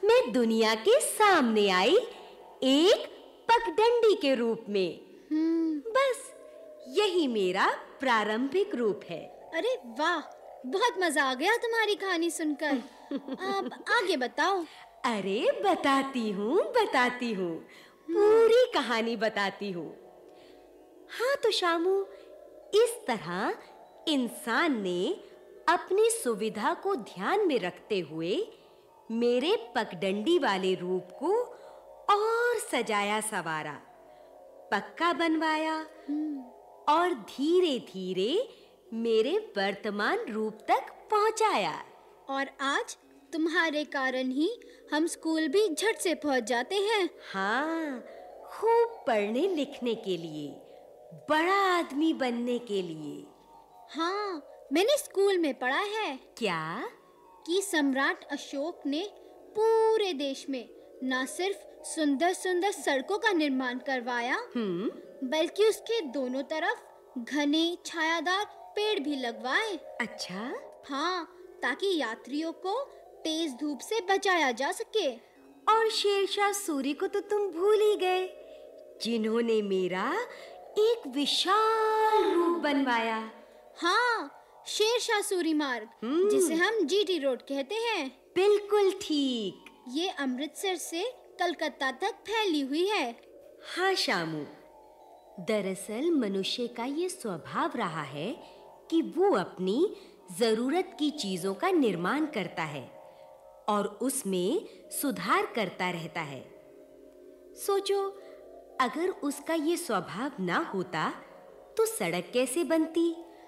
मैं दुनिया के सामने आई एक पगडंडी के रूप में। बस यही मेरा प्रारंभिक रूप है। अरे वाह, बहुत मजा आ गया तुम्हारी कहानी सुनकर। अब आगे बताओ। अरे बताती हूँ, पूरी कहानी बताती हूँ। हाँ तो शामू, इस तरह इंसान ने अपनी सुविधा को ध्यान में रखते हुए मेरे पगडंडी वाले रूप को और सजाया सवारा, पक्का बनवाया और धीरे-धीरे मेरे वर्तमान रूप तक पहुंचाया। और आज तुम्हारे कारण ही हम स्कूल भी झट से पहुंच जाते हैं। हाँ, खूब पढ़ने लिखने के लिए, बड़ा आदमी बनने के लिए। हाँ, मैंने स्कूल में पढ़ा है। क्या? कि सम्राट अशोक ने पूरे देश में न सिर्फ सुंदर-सुंदर सड़कों का निर्माण करवाया, बल्कि उसके दोनों तरफ घने छायादार पेड़ भी लगवाए। अच्छा? हाँ, ताकि यात्रियों को तेज धूप से बचाया जा सके। और शेरशाह सूरी को तो तुम भूल ही गए, जिन्होंने मेरा एक विशाल रूप बनवाया। हाँ, शेरशाह सूरी मार्ग, जिसे हम जीटी रोड कहते हैं। बिल्कुल ठीक। ये अमृतसर से कलकत्ता तक फैली हुई है। हाँ शामू, दरअसल मनुष्य का ये स्वभाव रहा है कि वो अपनी जरूरत की चीजों का निर्माण करता है और उसमें सुधार करता रहता है। सोचो, अगर उसका ये स्वभाव ना होता तो सड़क कैसे बनती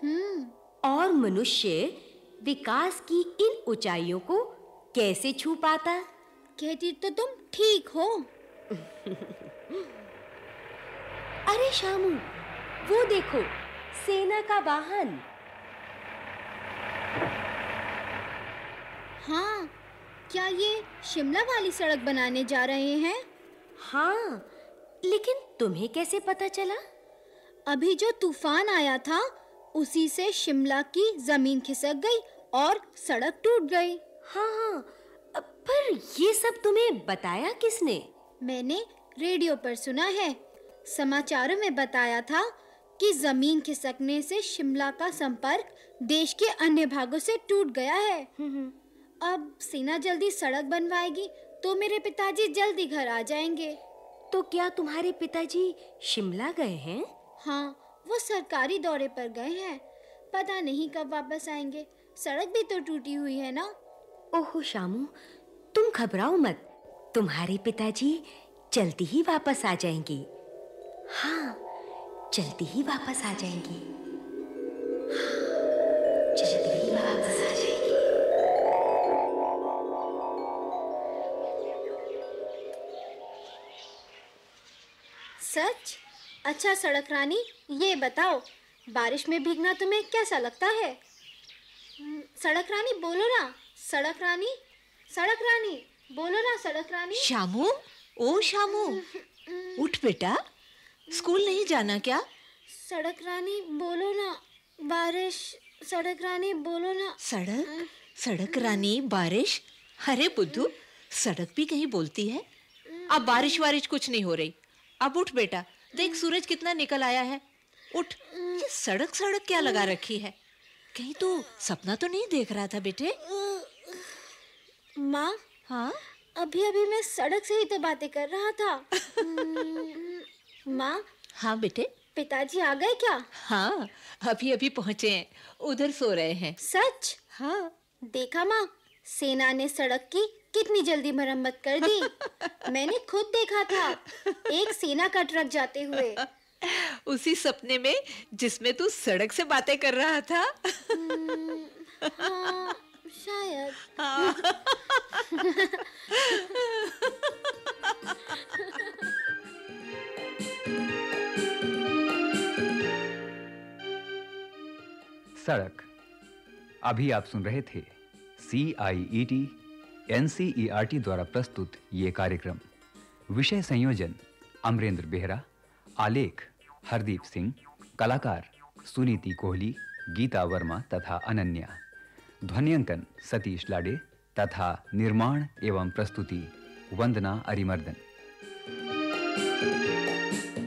और मनुष्य विकास की इन ऊंचाइयों को कैसे छू पाता? कहती तो तुम ठीक हो। अरे शामू, वो देखो, सेना का वाहन। हाँ, क्या ये शिमला वाली सड़क बनाने जा रहे हैं? हाँ, लेकिन तुम्हें कैसे पता चला? अभी जो तूफान आया था, उसी से शिमला की जमीन खिसक गई और सड़क टूट गई। हाँ, पर ये सब तुम्हें बताया किसने? मैंने रेडियो पर सुना है। समाचारों में बताया था कि जमीन खिसकने से शिमला का संपर्क देश के अन्य भागों से टूट गया है। अब सेना जल्दी सड़क बनवाएगी तो मेरे पिताजी जल्दी घर आ जाएंगे। तो क्या तुम्हारे पिताजी शिमला गए हैं? हाँ, वो सरकारी दौरे पर गए हैं। पता नहीं कब वापस आएंगे। सड़क भी तो टूटी हुई है ना। ओहो शामू, तुम घबराओ मत, तुम्हारे पिताजी जल्दी ही वापस आ जाएंगे। हाँ, जल्दी ही वापस आ जाएंगे। जल्दी ही वापस आ जाएंगे। सच? अच्छा सड़क रानी, ये बताओ, बारिश में भीगना तुम्हें कैसा लगता है? सड़क रानी बोलो ना, सड़क रानी, सड़क रानी बोलो ना, सड़क रानी। शामू, ओ शामू, उठ बेटा, स्कूल नहीं जाना क्या? सड़क रानी बोलो ना, बारिश। सड़क रानी बोलो ना। सड़क रानी, बारिश? अरे बुद्धू, सड़क भी कहीं बोलती है। अब बारिश वारिश कुछ नहीं हो रही। अब उठ बेटा, देख सूरज कितना निकल आया है। उठ। ये सड़क सड़क क्या लगा रखी है? कहीं तो सपना तो नहीं देख रहा था बेटे? माँ, हाँ, अभी मैं सड़क से ही तो बातें कर रहा था। माँ। हाँ बेटे। पिताजी आ गए क्या? हाँ, अभी पहुंचे हैं, उधर सो रहे हैं। सच? हाँ। देखा माँ, सेना ने सड़क की कितनी जल्दी मरम्मत कर दी। मैंने खुद देखा था, एक सेना का ट्रक जाते हुए। उसी सपने में जिसमें तू सड़क से बातें कर रहा था। हाँ, शायद। हाँ। सड़क। अभी आप सुन रहे थे CIET NCERT द्वारा प्रस्तुत ये कार्यक्रम। विषय संयोजन अमरेंद्र बेहरा, आलेख हरदीप सिंह, कलाकार सुनीति कोहली, गीता वर्मा तथा अनन्या, ध्वनियांकन सतीश लाडे, तथा निर्माण एवं प्रस्तुति वंदना अरिमर्दन।